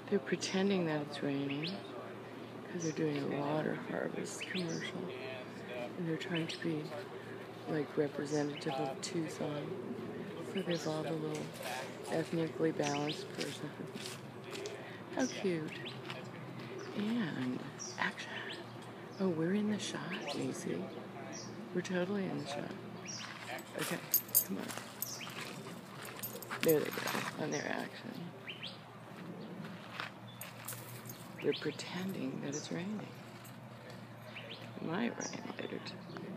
They're pretending that it's raining because they're doing a water harvest commercial. And they're trying to be like representative of Tucson. So they've all the little ethnically balanced person. How cute. And action. Oh, we're in the shot, Macy. We're totally in the shot. Okay, come on. There they go, on their action. They're pretending that it's raining. It might rain later.